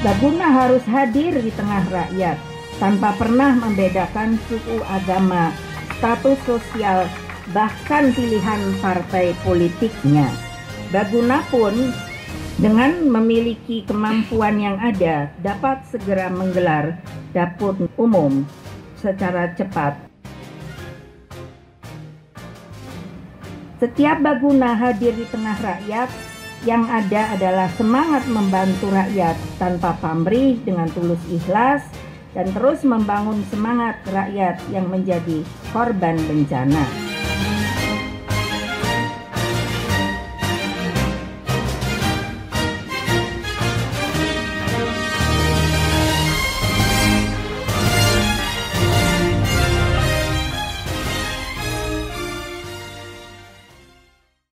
Baguna harus hadir di tengah rakyat tanpa pernah membedakan suku, agama, status sosial, bahkan pilihan partai politiknya. Baguna pun dengan memiliki kemampuan yang ada dapat segera menggelar dapur umum secara cepat. Setiap Baguna hadir di tengah rakyat, yang ada adalah semangat membantu rakyat tanpa pamrih, dengan tulus ikhlas, dan terus membangun semangat rakyat yang menjadi korban bencana.